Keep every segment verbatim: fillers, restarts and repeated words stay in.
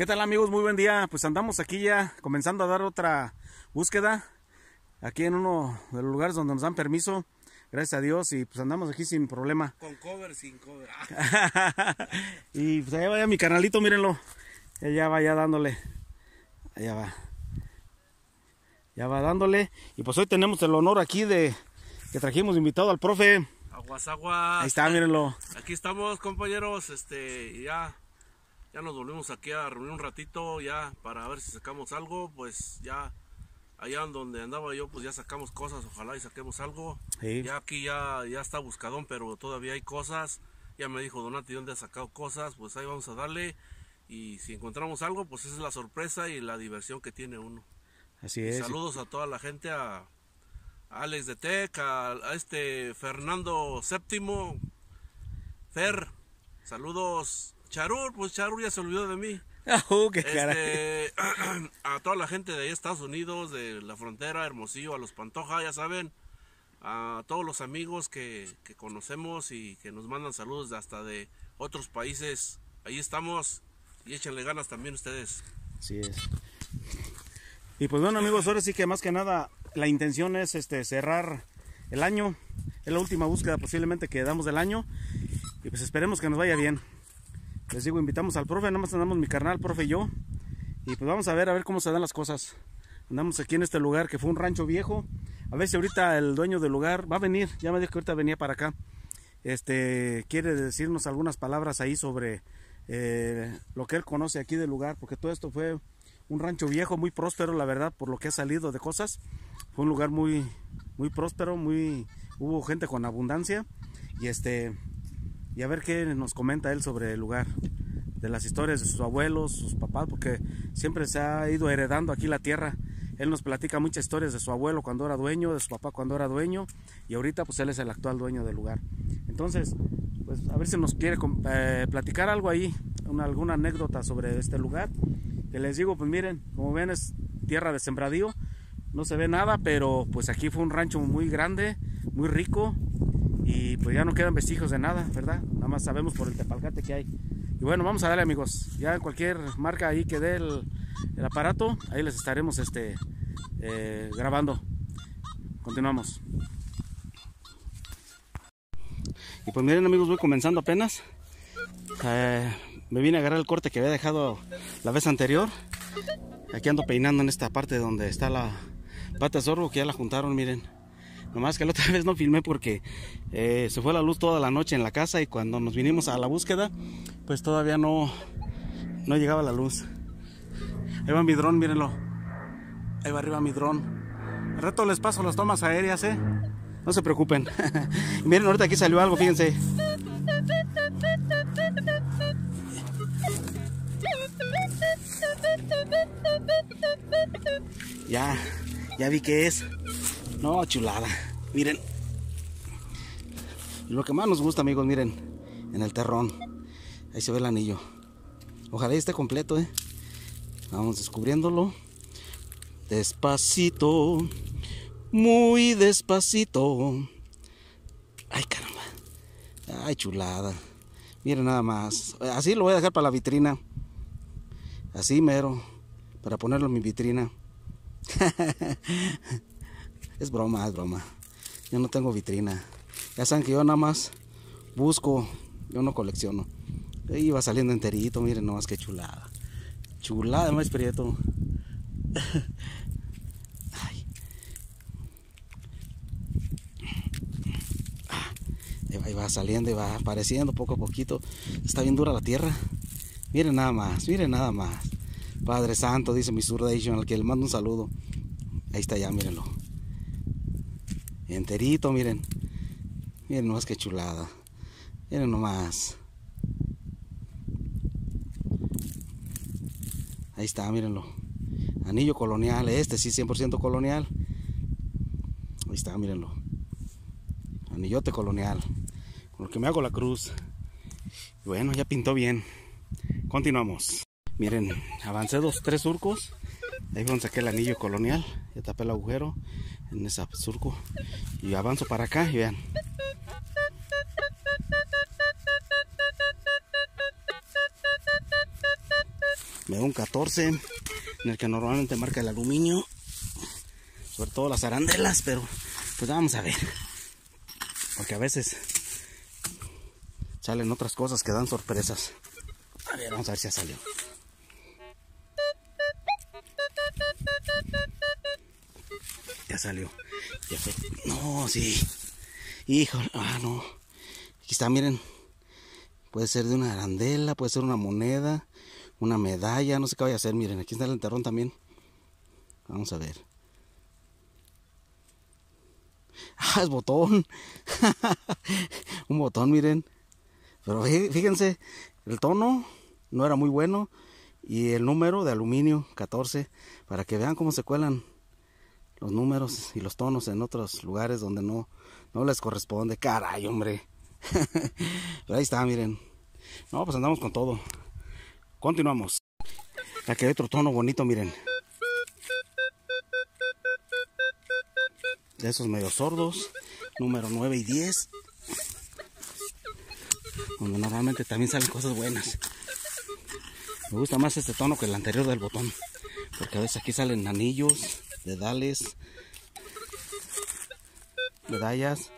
tal, amigos? Muy buen día. Pues andamos aquí ya comenzando a dar otra búsqueda aquí en uno de los lugares donde nos dan permiso, gracias a Dios, y pues andamos aquí sin problema. Con cover, sin cover. Y pues allá vaya mi carnalito, mírenlo. Allá va ya dándole. Allá va. Ya va dándole. Y pues hoy tenemos el honor aquí de que trajimos invitado al profe. Aguas, aguas. Ahí está, mírenlo. Aquí estamos, compañeros. Este, ya, ya nos volvimos aquí a reunir un ratito ya para ver si sacamos algo. Pues ya allá donde andaba yo, pues ya sacamos cosas. Ojalá y saquemos algo. Sí. Ya aquí ya, ya está buscadón, pero todavía hay cosas. Ya me dijo Donati dónde ha sacado cosas. Pues ahí vamos a darle. Y si encontramos algo, pues esa es la sorpresa y la diversión que tiene uno. Así Y es. saludos a toda la gente, a, a Alex de Tec, a, a este Fernando Séptimo, Fer, saludos. Charur, pues Charur ya se olvidó de mí. Oh, qué caray. Este, a toda la gente de ahí, Estados Unidos, de la frontera, Hermosillo, a los Pantoja, ya saben, a todos los amigos que, que conocemos y que nos mandan saludos de hasta de otros países. Ahí estamos y échenle ganas también ustedes. Así es. Y pues bueno, amigos, ahora sí que más que nada la intención es este cerrar el año. Es la última búsqueda posiblemente que damos del año. Y pues esperemos que nos vaya bien. Les digo, invitamos al profe, nada más andamos mi carnal, profe y yo. Y pues vamos a ver, a ver cómo se dan las cosas. Andamos aquí en este lugar que fue un rancho viejo. A ver si ahorita el dueño del lugar va a venir. Ya me dijo que ahorita venía para acá. Este, quiere decirnos algunas palabras ahí sobre eh, lo que él conoce aquí del lugar. Porque todo esto fue un rancho viejo, muy próspero, la verdad, por lo que ha salido de cosas. Fue un lugar muy, muy próspero, muy, hubo gente con abundancia. Y este, y a ver qué nos comenta él sobre el lugar, de las historias de sus abuelos, sus papás, porque siempre se ha ido heredando aquí la tierra. Él nos platica muchas historias de su abuelo cuando era dueño, de su papá cuando era dueño, y ahorita pues él es el actual dueño del lugar. Entonces, pues a ver si nos quiere eh, platicar algo ahí, una, alguna anécdota sobre este lugar. Que les digo, pues miren, como ven es tierra de sembradío, no se ve nada, pero pues aquí fue un rancho muy grande, muy rico, y pues ya no quedan vestigios de nada, ¿verdad? Nada más sabemos por el tepalcate que hay. Y bueno, vamos a darle, amigos, ya en cualquier marca ahí que dé el, el aparato, ahí les estaremos este, eh, grabando. Continuamos. Y pues miren, amigos, voy comenzando apenas. Eh, me vine a agarrar el corte que había dejado la vez anterior. Aquí ando peinando en esta parte donde está la pata de sorgo, que ya la juntaron, miren. Nomás que la otra vez no filmé porque eh, se fue la luz toda la noche en la casa, y cuando nos vinimos a la búsqueda, pues todavía no, no llegaba la luz. Ahí va mi dron, mírenlo. Ahí va arriba mi dron. Al rato les paso las tomas aéreas, ¿eh? No se preocupen. Miren, ahorita aquí salió algo, fíjense. Ya, ya vi que es. No, chulada. Miren. Lo que más nos gusta, amigos, miren. En el terrón. Ahí se ve el anillo. Ojalá esté completo, eh. Vamos descubriéndolo. Despacito. Muy despacito. Ay, caramba. Ay, chulada. Miren nada más. Así lo voy a dejar para la vitrina. Así mero. Para ponerlo en mi vitrina. Es broma, es broma. Yo no tengo vitrina. Ya saben que yo nada más busco. Yo no colecciono. Ahí va saliendo enterito. Miren nomás qué chulada. Chulada, más prieto. Ay. Ah, ahí va saliendo y va apareciendo poco a poquito. Está bien dura la tierra. Miren nada más, miren nada más. Padre Santo, dice mi Surdation, al que le mando un saludo. Ahí está ya, mírenlo. Enterito, miren. Miren nomás qué chulada. Miren nomás. Ahí está, mírenlo. Anillo colonial, este sí, cien por ciento colonial. Ahí está, mírenlo. Anillote colonial. Con lo que me hago la cruz. Bueno, ya pintó bien. Continuamos. Miren, avancé dos, tres surcos. Ahí donde saqué el anillo colonial. Ya tapé el agujero en ese surco. Y avanzo para acá y vean. Me da un catorce, en el que normalmente marca el aluminio, sobre todo las arandelas, pero pues vamos a ver, porque a veces salen otras cosas que dan sorpresas. A ver, vamos a ver si ya salió. Ya salió. Ya fue. No, sí. Híjole, ah, no. Aquí está, miren. Puede ser de una arandela, puede ser una moneda, una medalla, no sé qué vaya a ser. Miren, aquí está el enterrón también. Vamos a ver. Ah, es botón. Un botón, miren. Pero fíjense, el tono no era muy bueno. Y el número de aluminio, catorce. Para que vean cómo se cuelan los números y los tonos en otros lugares donde no, no les corresponde. Caray, hombre. Pero ahí está, miren. No, pues andamos con todo. Continuamos. Aquí hay otro tono bonito, miren. De esos medio sordos. Número nueve y diez. Donde normalmente también salen cosas buenas. Me gusta más este tono que el anterior del botón. Porque a veces aquí salen anillos, dedales, medallas.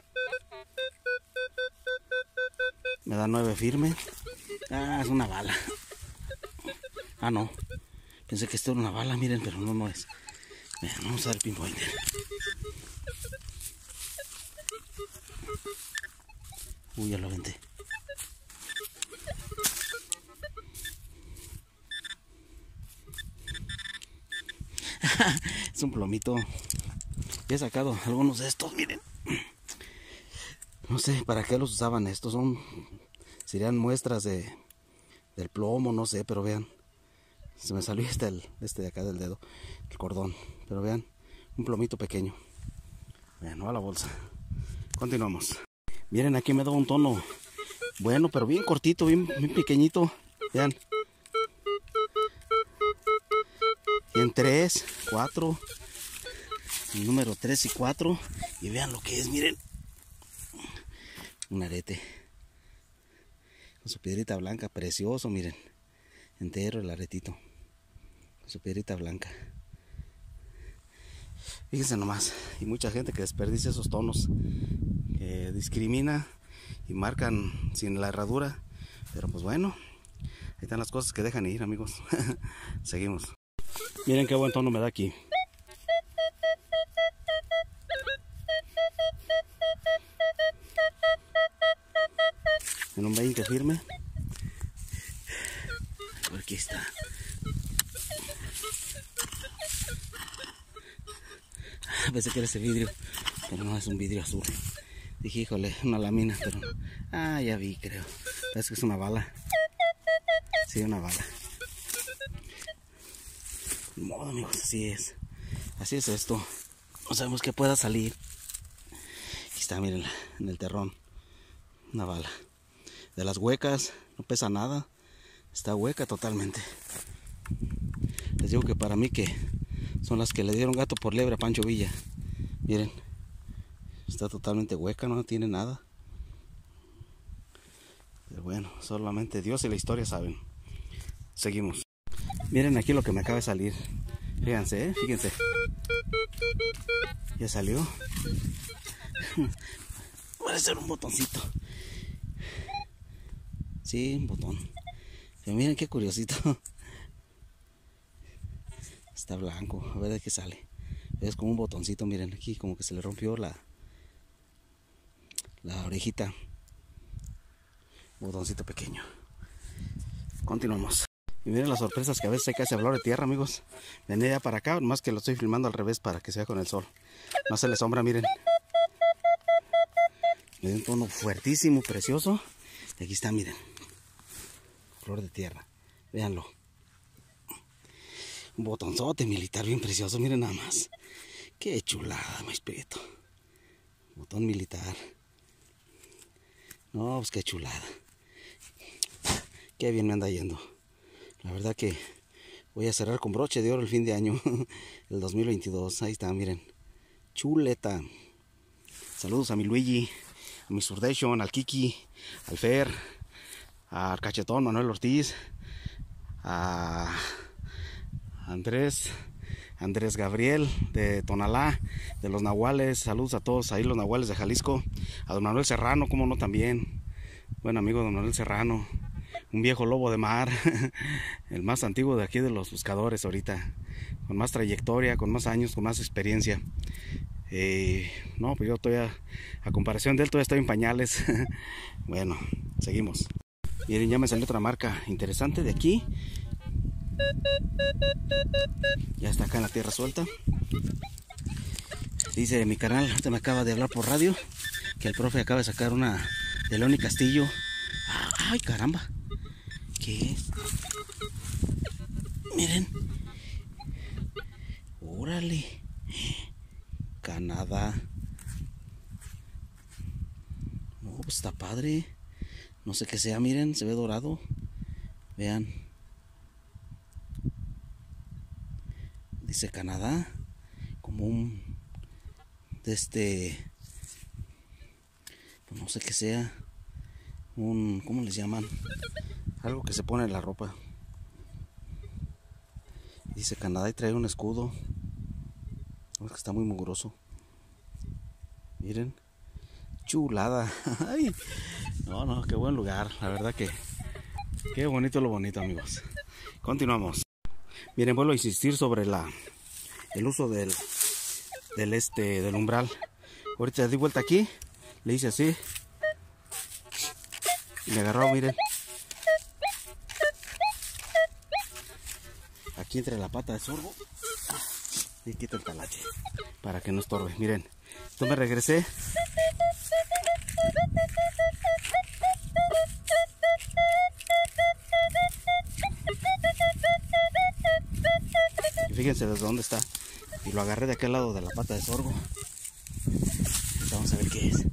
Me da nueve firme. Ah, es una bala. Ah, no. Pensé que esto era una bala, miren, pero no, no es. Miren, vamos a ver el pinpointer. Uy, ya lo aventé. Es un plomito. He sacado algunos de estos, miren. No sé para qué los usaban estos. Son, serían muestras de del plomo, no sé, pero vean. Se me salió este, el, este de acá del dedo, el cordón. Pero vean, un plomito pequeño. Vean, no a la bolsa. Continuamos. Miren, aquí me da un tono bueno, pero bien cortito, bien, bien pequeñito. Vean. Y en tres, cuatro. El número tres y cuatro. Y vean lo que es, miren. Un arete. Con su piedrita blanca, precioso, miren. Entero el aretito. Con su piedrita blanca. Fíjense nomás. Y mucha gente que desperdicia esos tonos. Que discrimina y marcan sin la herradura. Pero pues bueno. Ahí están las cosas que dejan ir, amigos. Seguimos. Miren qué buen tono me da aquí. En un veinte firme. Aquí está. Pensé que era ese vidrio, pero no, es un vidrio azul. Dije, híjole, una lámina, pero... Ah, ya vi, creo. Es que es una bala. Sí, una bala. Ni modo, amigos, así es. Así es esto. No sabemos qué pueda salir. Aquí está, miren, en el terrón. Una bala. De las huecas, no pesa nada. Está hueca totalmente. Les digo que para mí que son las que le dieron gato por liebre a Pancho Villa. Miren. Está totalmente hueca, no tiene nada. Pero bueno, solamente Dios y la historia saben. Seguimos. Miren aquí lo que me acaba de salir. Fíjense, ¿eh? Fíjense. Ya salió. Parece ser un botoncito. Sí, un botón. Pero miren qué curiosito. Está blanco. A ver de qué sale. Es como un botoncito, miren aquí, como que se le rompió la la orejita. Botoncito pequeño. Continuamos. Y miren las sorpresas que a veces hay que hacer hablar de tierra, amigos. Venía ya para acá, más que lo estoy filmando al revés para que sea con el sol. No se le sombra, miren. Me dio un tono fuertísimo, precioso. Y aquí está, miren. Flor de tierra. Véanlo. Un botonzote militar bien precioso, miren nada más. Qué chulada, mi espíritu. Botón militar. No, pues qué chulada. Qué bien me anda yendo. La verdad que voy a cerrar con broche de oro el fin de año. El dos mil veintidós. Ahí está, miren. Chuleta. Saludos a mi Luigi, a mi Surdation, al Kiki, al Fer, al Cachetón Manuel Ortiz, a Andrés, Andrés Gabriel de Tonalá, de los Nahuales. Saludos a todos ahí los Nahuales de Jalisco. A don Manuel Serrano, como no también. Buen amigo don Manuel Serrano, un viejo lobo de mar, el más antiguo de aquí de los buscadores ahorita, con más trayectoria, con más años, con más experiencia. Eh, no, pues yo todavía, a comparación de él, todavía estoy en pañales. Bueno, seguimos. Miren, ya me salió otra marca interesante de aquí. Ya está acá en la tierra suelta. Dice mi canal, ahorita me acaba de hablar por radio, que el profe acaba de sacar una de León y Castillo. Ay, caramba. ¿Qué es? Miren. Órale. Canadá. No, pues está padre. No sé qué sea, miren, se ve dorado. Vean. Dice Canadá. Como un... De este... Pues no sé qué sea. Un... ¿Cómo les llaman? Algo que se pone en la ropa. Dice Canadá y trae un escudo. Es que está muy mugroso. Miren. Chulada. Ay. No, no, qué buen lugar. La verdad que... Qué bonito lo bonito, amigos. Continuamos. Miren, vuelvo a insistir sobre la... El uso del... Del este... Del umbral. Ahorita di vuelta aquí. Le hice así. Y me agarró, miren. Aquí entre la pata de sorgo. Y quita el talache. Para que no estorbe. Miren. Entonces me regresé. Y fíjense desde dónde está. Y lo agarré de aquel lado de la pata de sorgo. Vamos a ver qué es.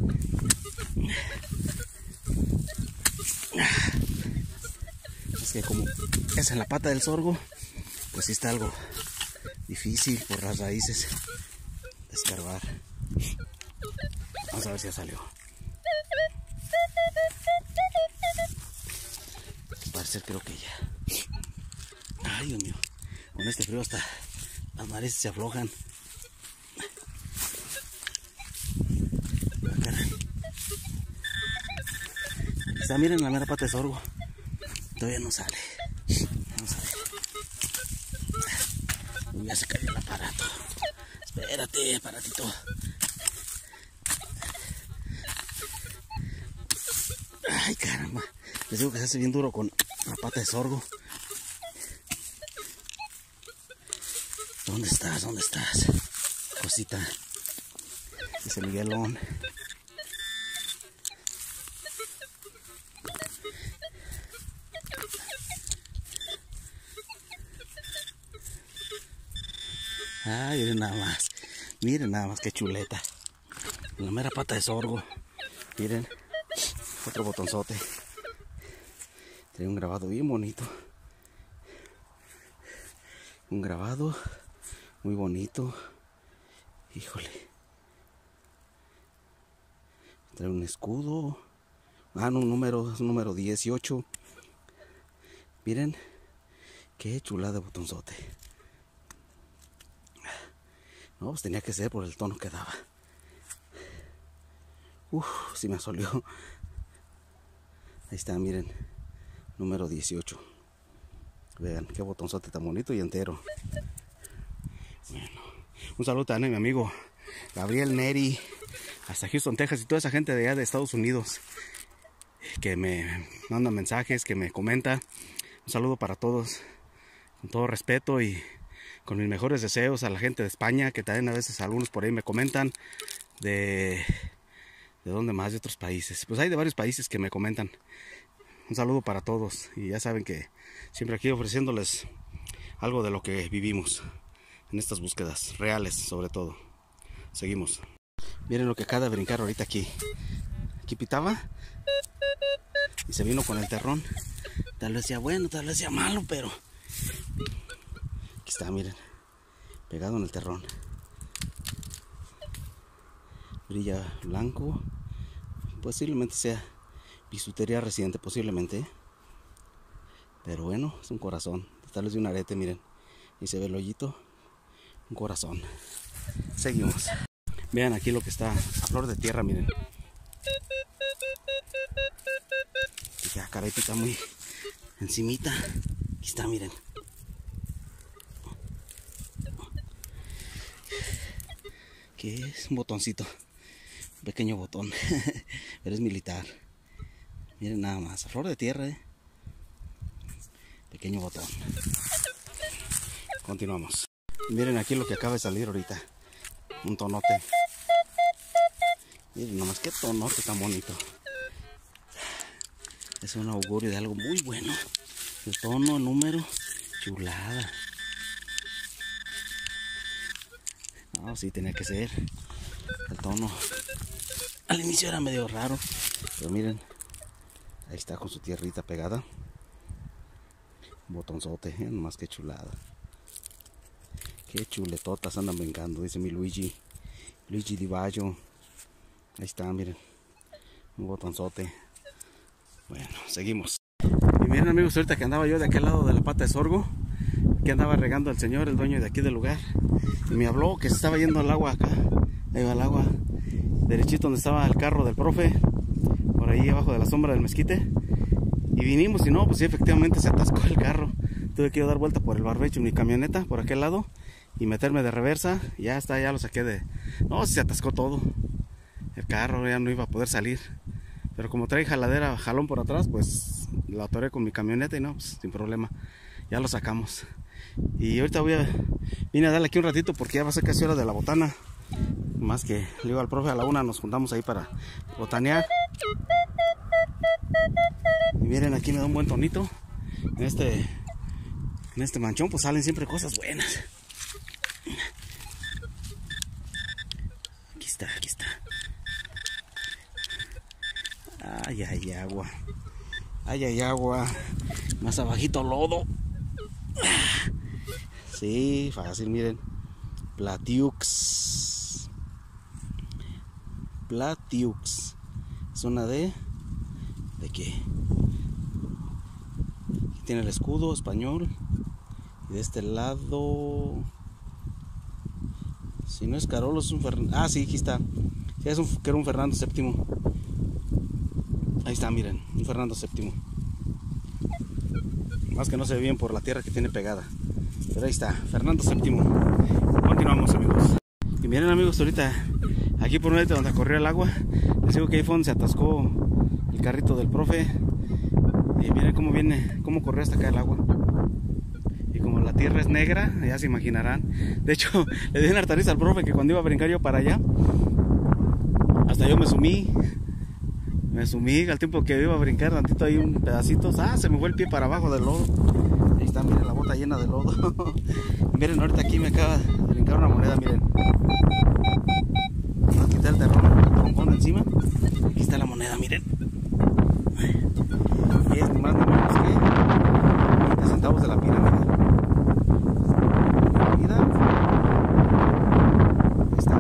Es que como es en la pata del sorgo, pues sí está algo difícil por las raíces de escarbar. Vamos a ver si ya salió. Parece, creo que ya. Ay, Dios mío. Con este frío hasta las narices se aflojan. Está, miren la mera pata de sorgo. Todavía no sale. Vamos a ver. Ya se cayó el aparato. Espérate, aparatito. Ay, caramba. Les digo que se hace bien duro con la pata de sorgo. ¿Dónde estás? ¿Dónde estás? Cosita. Ese Miguelón. Ay, miren nada más. Miren nada más qué chuleta. La mera pata de sorgo. Miren. Otro botonzote. Tiene un grabado bien bonito. Un grabado muy bonito. Híjole. Trae un escudo. Ah, no, un número, es un número dieciocho. Miren. Qué chulada de botonzote. No, pues tenía que ser por el tono que daba. Uf, sí me asolió. Ahí está, miren. Número dieciocho. Vean, qué botonzote tan bonito y entero. Bueno, un saludo también a mi amigo Gabriel Neri, hasta Houston, Texas, y toda esa gente de allá de Estados Unidos que me manda mensajes, que me comenta. Un saludo para todos, con todo respeto y con mis mejores deseos a la gente de España, que también a veces algunos por ahí me comentan de, de dónde más, de otros países. Pues hay de varios países que me comentan. Un saludo para todos y ya saben que siempre aquí ofreciéndoles algo de lo que vivimos en estas búsquedas, reales sobre todo. Seguimos. Miren lo que acaba de brincar ahorita aquí. Aquí pitaba y se vino con el terrón. Tal vez sea bueno, tal vez sea malo, pero aquí está, miren, pegado en el terrón. Brilla blanco. Posiblemente sea bisutería reciente, posiblemente. Pero bueno, es un corazón. Tal vez de un arete, miren. Y se ve el hoyito. Un corazón. Seguimos. Vean aquí lo que está a flor de tierra, miren. Y ya, caray, está muy encimita. Aquí está, miren. ¿Qué es? Un botoncito. Un pequeño botón. Pero es militar. Miren nada más. A flor de tierra, ¿eh? Pequeño botón. Continuamos. Miren aquí lo que acaba de salir ahorita. Un tonote. Miren nomás qué tonote tan bonito. Es un augurio de algo muy bueno. El tono, el número, chulada. No, sí tenía que ser. El tono al inicio era medio raro, pero miren, ahí está con su tierrita pegada. Botonzote, ¿eh? Nomás que chulada. Qué chuletotas andan brincando, dice mi Luigi. Luigi Di Baggio. Ahí está, miren. Un botonzote. Bueno, seguimos. Y miren, amigos, ahorita que andaba yo de aquel lado de la pata de sorgo, que andaba regando el señor, el dueño de aquí del lugar, y me habló que se estaba yendo al agua acá. Ahí va el agua, derechito donde estaba el carro del profe, por ahí abajo de la sombra del mezquite. Y vinimos y no, pues sí, efectivamente se atascó el carro. Tuve que ir a dar vuelta por el barbecho en mi camioneta, por aquel lado, y meterme de reversa. Ya está, ya lo saqué de... No, se atascó todo. El carro ya no iba a poder salir. Pero como trae jaladera, jalón por atrás, pues lo atoré con mi camioneta y no, pues sin problema. Ya lo sacamos. Y ahorita voy a... Vine a darle aquí un ratito porque ya va a ser casi hora de la botana. Más que le digo al profe, a la una nos juntamos ahí para botanear. Y miren, aquí me da un buen tonito. En este, en este manchón pues salen siempre cosas buenas. Aquí está, aquí está. Ay, hay agua. Ay, hay agua. Más abajito lodo. Sí, fácil, miren. Platiux. Platiux. Es una de... ¿De qué? Aquí tiene el escudo español. Y de este lado... Si no es Carolo, es un Fernando... Ah, sí, aquí está. Sí, es un, que era un Fernando séptimo. Ahí está, miren. Un Fernando séptimo. Más que no se ve bien por la tierra que tiene pegada. Pero ahí está, Fernando séptimo. Continuamos, amigos. Y miren, amigos, ahorita aquí por un lado donde corrió el agua, les digo que ahí fue donde se atascó el carrito del profe. Y miren cómo viene, cómo corrió hasta acá el agua. Y como la tierra es negra, ya se imaginarán. De hecho, le di una hartariza al profe que cuando iba a brincar yo para allá, hasta yo me sumí. Me sumí al tiempo que iba a brincar tantito ahí un pedacito. Ah, se me fue el pie para abajo del lodo. Ahí está, miren la bota llena de lodo. Miren, ahorita aquí me acaba de brincar una moneda, miren. Voy a quitar el terrón, el troncón de encima. Aquí está la moneda, miren. Y es ni más ni menos que veinte centavos de la pirámide. Mira. Ahí está.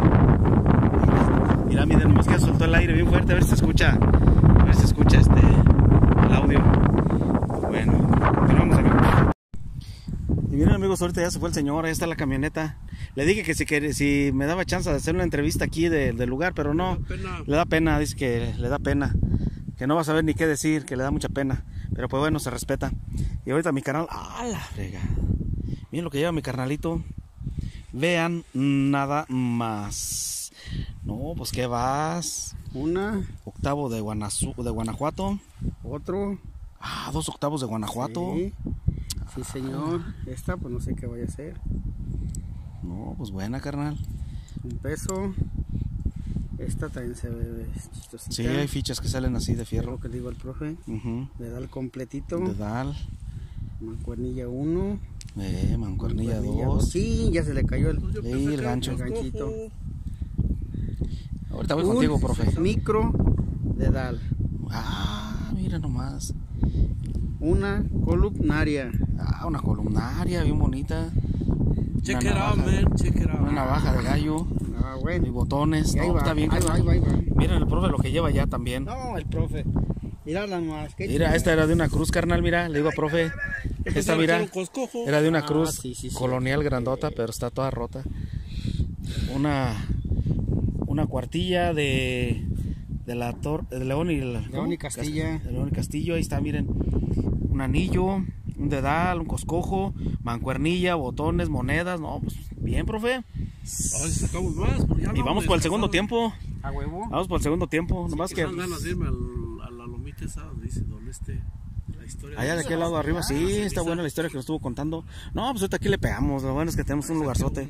Mira, miren, nomás que soltó el aire bien fuerte, a ver si se escucha. A ver si se escucha este el audio. Bueno, continuamos, amigos. Y miren, amigos, ahorita ya se fue el señor, ahí está la camioneta. Le dije que si, que, si me daba chance de hacer una entrevista aquí de, del lugar, pero no, le da pena, dice que le da pena, que no va a saber ni qué decir, que le da mucha pena, pero pues bueno, se respeta. Y ahorita mi canal, ¡ah, la frega! Miren lo que lleva mi carnalito, vean nada más. No, pues ¿qué vas? Una. Octavo de, Guanazu, de Guanajuato. Otro. Ah, dos octavos de Guanajuato. Sí, sí, señor. Esta, pues no sé qué vaya a ser. No, pues buena, carnal. Un peso. Esta también se ve chistosita. Sí, hay fichas que salen así de fierro. Lo que le digo al profe. Uh-huh. Dedal completito. Dedal. Mancuernilla uno. Eh, mancuernilla dos. Sí, ya se le cayó el, sí, el gancho. El ganchito. Ahorita voy contigo, profe. Micro dedal. Ah, mira nomás. Una columnaria. Ah, una columnaria bien bonita. Check it out, man. Check it out. Una navaja de gallo. Ah, bueno. Y botones. Y ahí No, va, está bien. ahí va, ahí va, ahí va. Miren el profe lo que lleva ya también. No, el profe. Mira nada más. ¿Qué Mira, esta era de una cruz, carnal, mira, le digo a profe. Esta, mira, era de una cruz Ah, sí, sí, sí. colonial grandota, pero está toda rota. Una una cuartilla de de la torre de León y el, León y Castilla. De León y Castillo, ahí está, miren. Un anillo, un dedal, un coscojo, mancuernilla, botones, monedas. No, pues bien, profe. A ver si sacamos más. porque ya Y no vamos por el segundo descansado. tiempo. A huevo. Vamos por el segundo tiempo, nomás Sí, que dan ganas de irme al- a la lomita esa donde dice don este, la historia. allá de aquel lado arriba, sí, ceniza. está buena la historia que nos estuvo contando. No, pues ahorita aquí le pegamos, lo bueno es que tenemos un lugarzote.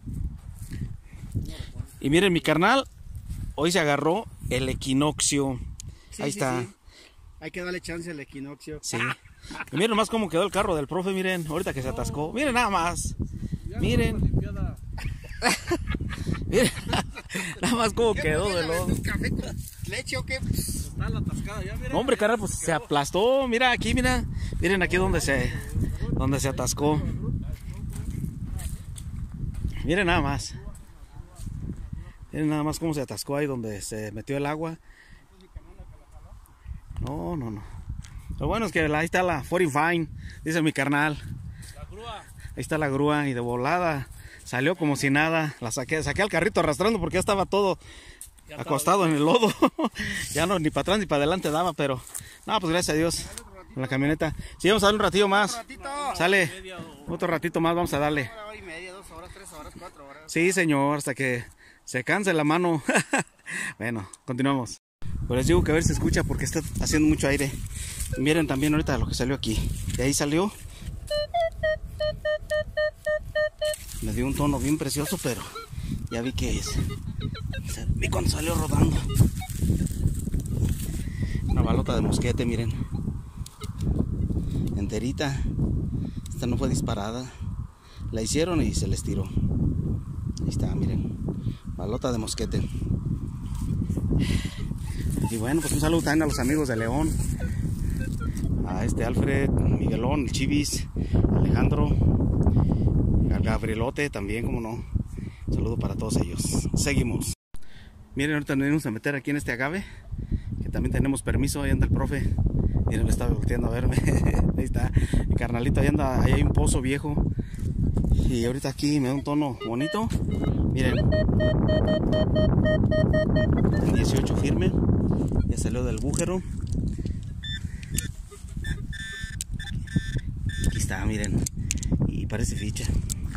Y miren, mi carnal, hoy se agarró el equinoccio. Sí, Ahí sí, está. sí. Hay que darle chance al equinoccio. Sí. Y miren nomás cómo quedó el carro del profe, miren, ahorita que se atascó. Miren nada más. Ya no Miren. está limpiada. Miren, nada más cómo quedó de lo. ¿Un café con leche o qué? Está la atascada, ya mira. No, hombre, carnal, pues se aplastó. Mira aquí, mira. Miren aquí donde se donde se atascó. Miren nada más. Miren nada más cómo se atascó ahí donde se metió el agua. No, no, no. Lo bueno es que ahí está la cuarenta y cinco, dice mi carnal. La grúa. Ahí está la grúa y de volada salió como si nada. La saqué, saqué al carrito arrastrando porque ya estaba todo Ya acostado en el lodo. Ya no, ni para atrás ni para adelante daba, pero no, pues gracias a Dios. Con la camioneta. Sí, vamos a darle un ratillo más. ratito. Sale. Media o- Otro ratito más vamos a darle. Una hora y media, dos horas, tres horas, cuatro horas. Sí, señor, hasta que se canse la mano. Bueno, continuamos. Pues les digo que a ver si se escucha porque está haciendo mucho aire. Y miren también ahorita lo que salió aquí. De ahí salió. Me dio un tono bien precioso, pero ya vi que es. Vi cuando salió rodando. Una balota de mosquete, miren. Enterita. Esta no fue disparada. La hicieron y se les tiró. Ahí está, miren. Balota de mosquete. Y bueno, pues un saludo también a los amigos de León. A este Alfred, Miguelón, el Chivis, Alejandro, al Gabrielote también, como no. Un saludo para todos ellos. Seguimos. Miren, ahorita nos venimos a meter aquí en este agave, que también tenemos permiso. Ahí anda el profe. Miren, le estaba volteando a verme. Ahí está. Mi carnalito, ahí anda. Ahí hay un pozo viejo. Y ahorita aquí me da un tono bonito. Miren. El dieciocho firme. Ya salió del bújero. Aquí está, miren. Y parece ficha.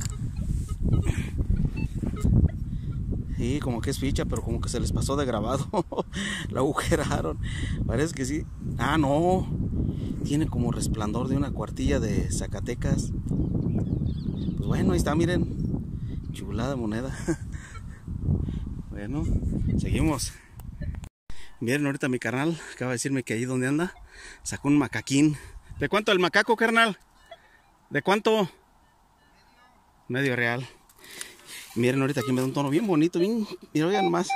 Sí, como que es ficha, pero como que se les pasó de grabado. La agujeraron. Parece que sí. Ah, no. Tiene como resplandor de una cuartilla de Zacatecas. Pues bueno, ahí está, miren. Chulada moneda. Bueno, seguimos. Miren, ahorita mi carnal acaba de decirme que ahí donde anda sacó un macaquín. ¿De cuánto el macaco, carnal? ¿De cuánto? Medio real. Miren, ahorita aquí me da un tono bien bonito, bien, miren, oigan nomás.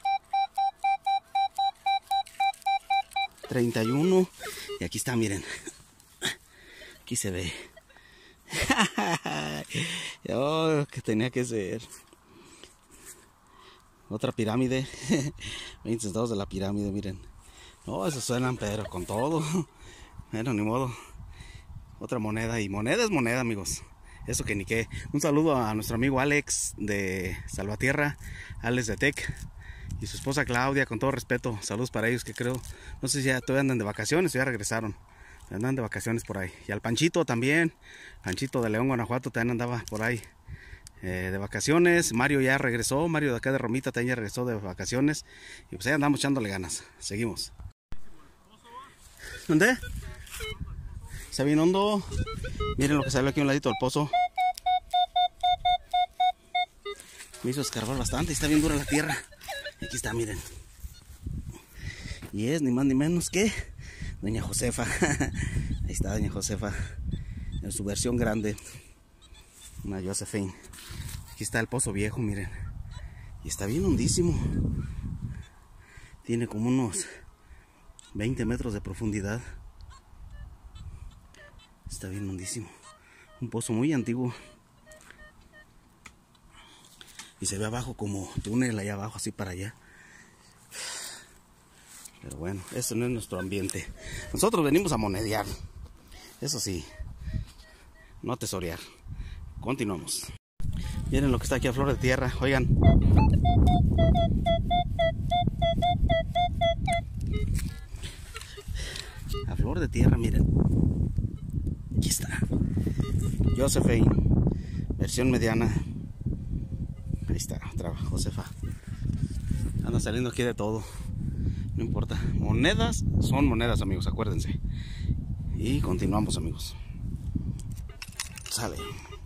treinta y uno. Y aquí está, miren. Aquí se ve. Oh, que tenía que ser. Otra pirámide. veinte centavos de la pirámide, miren. No, esos suenan, pero con todo. Bueno, ni modo. Otra moneda. Y moneda es moneda, amigos. Eso que ni qué. Un saludo a nuestro amigo Alex de Salvatierra. Alex de Tec. Y su esposa Claudia, con todo respeto. Saludos para ellos que creo. No sé si ya todavía andan de vacaciones o ya regresaron. Andan de vacaciones por ahí. Y al Panchito también. Panchito de León, Guanajuato, también andaba por ahí. Eh, de vacaciones. Mario ya regresó. Mario de acá de Romita también ya regresó de vacaciones. Y pues ahí andamos echándole ganas. Seguimos. ¿Dónde? Está bien hondo. Miren lo que salió aquí a un ladito del pozo. Me hizo escarbar bastante. Está bien dura la tierra. Aquí está, miren. Y es ni más ni menos que doña Josefa. Ahí está doña Josefa. En su versión grande. Una Josephine. Aquí está el pozo viejo, miren. Y está bien hondísimo. Tiene como unos veinte metros de profundidad. Está bien hondísimo. Un pozo muy antiguo. Y se ve abajo como túnel allá abajo, así para allá. Pero bueno, eso no es nuestro ambiente. Nosotros venimos a monedear. Eso sí, no tesorear. Continuamos. Miren lo que está aquí a flor de tierra. Oigan. A flor de tierra, miren. Aquí está. Josephine, versión mediana. Ahí está, otra Josefa. Anda saliendo aquí de todo. No importa. Monedas son monedas, amigos, acuérdense. Y continuamos, amigos. Sale.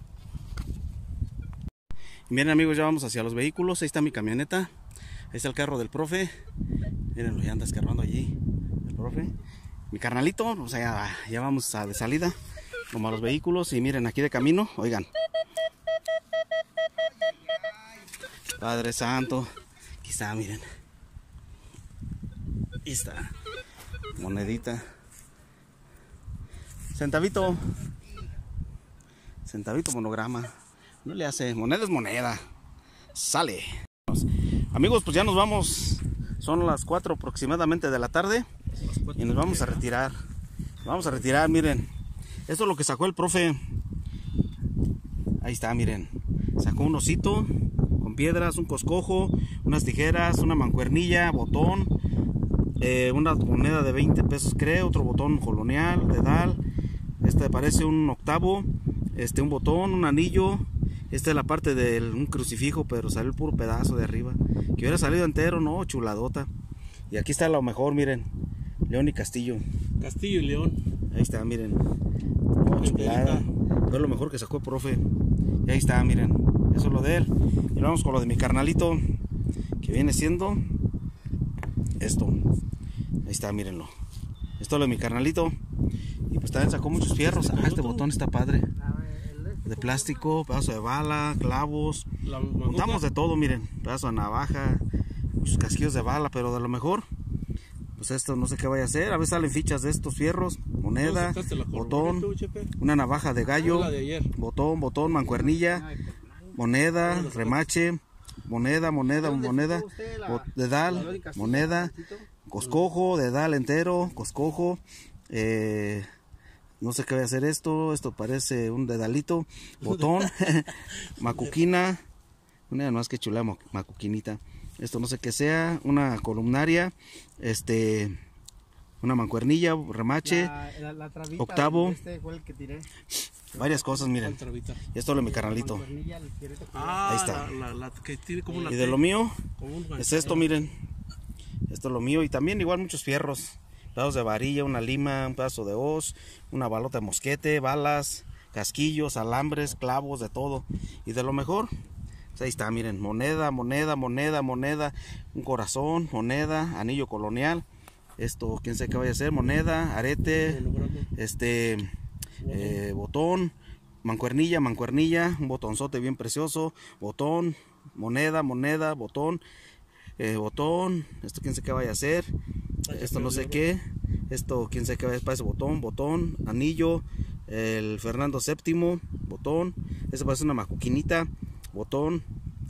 Miren, amigos, ya vamos hacia los vehículos. Ahí está mi camioneta. Ahí está el carro del profe. Miren, ya anda escarbando allí el profe. Mi carnalito, o sea, ya, ya vamos a de salida como a los vehículos. Y miren, aquí de camino, oigan. Padre Santo. Aquí está, miren. Ahí está. Monedita. Centavito. Centavito monograma. No le hace. Moneda es moneda. Sale. Amigos, pues ya nos vamos. Son las cuatro aproximadamente de la tarde. Y nos vamos a retirar. Vamos a retirar, miren. Esto es lo que sacó el profe. Ahí está, miren. Sacó un osito con piedras, un coscojo, unas tijeras, una mancuernilla, botón, eh, una moneda de veinte pesos creo, otro botón colonial, dedal. Este parece un octavo, este un botón, un anillo. Esta es la parte de un crucifijo, pero salió el puro pedazo de arriba. Que hubiera salido entero, no, chuladota. Y aquí está lo mejor, miren. León y Castillo. Castillo y León. Ahí está, miren. Oh, chulada. Es lo mejor que sacó el profe. Y ahí está, miren. Eso es lo de él. Y vamos con lo de mi carnalito. Que viene siendo esto. Ahí está, mírenlo. Esto es lo de mi carnalito. Y pues también sacó muchos fierros. Ah, este botón está padre. De plástico, pedazo de bala, clavos. Montamos de todo, miren. Pedazo de navaja, muchos casquillos de bala, pero de lo mejor. Pues esto no sé qué vaya a hacer. A veces salen fichas de estos fierros. Moneda, botón, una navaja de gallo, botón, botón, mancuernilla, moneda, remache, moneda, moneda, moneda, dedal, moneda, coscojo, dedal entero, coscojo, eh, no sé qué va a hacer esto, esto parece un dedalito, botón, macuquina, una más que chula macuquinita, esto no sé qué sea, una columnaria, este, una mancuernilla, remache, La, la, la trabita octavo, este fue el que tiré. Varias cosas, miren. Y esto es lo de mi carnalito. Ah, ahí está. La, la, la, que tiene como una Y de lo mío un es esto, miren. Esto es lo mío. Y también igual muchos fierros. Pedazos de varilla, una lima, un pedazo de hoz, una balota de mosquete, balas, casquillos, alambres, clavos, de todo. Y de lo mejor, pues ahí está, miren. Moneda, moneda, moneda, moneda. Un corazón, moneda, anillo colonial. Esto, quién sabe qué vaya a ser. Moneda, arete, este... Eh, botón, mancuernilla, mancuernilla, un botonzote bien precioso, botón, moneda, moneda, botón, eh, botón, esto quién sabe qué vaya a hacer, esto no sé qué, esto quién sabe qué vaya a ser, botón, botón, anillo, el Fernando séptimo, botón, esto parece una macuquinita, botón,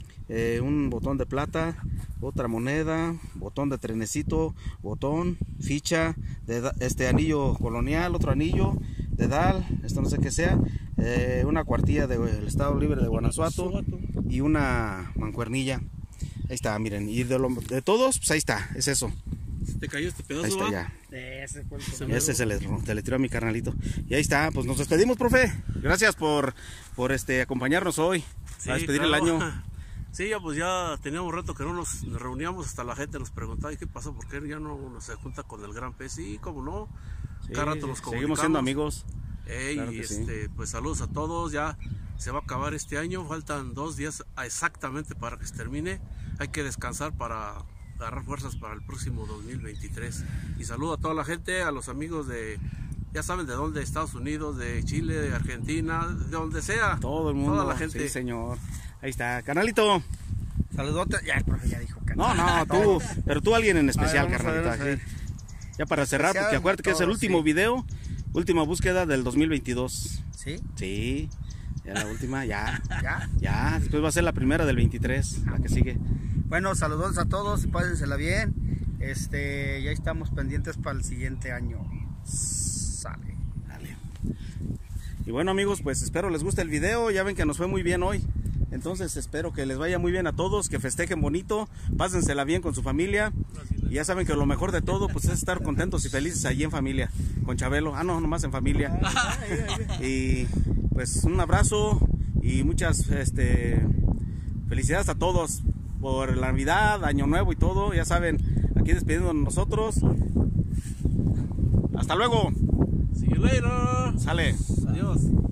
eh, un botón de plata, otra moneda, botón de trenecito, botón, ficha, de, este anillo colonial, otro anillo, dedal, esto no sé qué sea, eh, una cuartilla del Estado Libre de Guanajuato y una mancuernilla. Ahí está, miren, y de, lo, de todos, pues ahí está, es eso. ¿Te cayó este pedazo? Ahí está ¿va? ya. Ese fue el Se Ese se le, se le tiró a mi carnalito. Y ahí está, pues nos despedimos, profe. Gracias por, por este acompañarnos hoy. Sí, a despedir claro. el año. Sí, ya pues ya teníamos un rato que no nos, nos reuníamos, hasta la gente nos preguntaba, ¿y qué pasó? ¿Por qué ya no se junta con el Gran Pez? Sí, cómo no. Sí, Cada rato nos comunicamos. seguimos siendo amigos. Ey, Claro y que sí. este, pues saludos a todos, ya se va a acabar este año, faltan dos días exactamente para que se termine, hay que descansar para agarrar fuerzas para el próximo dos mil veintitrés. Y saludo a toda la gente, a los amigos de, ya saben de dónde, Estados Unidos, de Chile, de Argentina, de donde sea. Todo el mundo. Toda la gente. Sí, señor. Ahí está, carnalito. Saludote. Ya el profe ya dijo que No, no, tú, pero tú alguien en especial, A ver, vamos a ver, carnalito. vamos a ver. aquí. Ya para cerrar, Especial porque acuérdate que es el todos, último sí. video, última búsqueda del dos mil veintidós. ¿Sí? Sí, ya la última, ya. ¿Ya? Ya, después va a ser la primera del veintitrés, la que sigue. Bueno, saludos a todos, pásensela bien. Este, ya estamos pendientes para el siguiente año. Sale. Dale. Y bueno amigos, pues espero les guste el video. Ya ven que nos fue muy bien hoy. Entonces espero que les vaya muy bien a todos, que festejen bonito, pásensela bien con su familia. Y ya saben que lo mejor de todo pues es estar contentos y felices allí en familia, con Chabelo. Ah, no, nomás en familia. Y pues un abrazo y muchas este, felicidades a todos por la Navidad, Año Nuevo y todo. Ya saben, aquí despidiéndonos nosotros. Hasta luego. See you later. Sale. Adiós.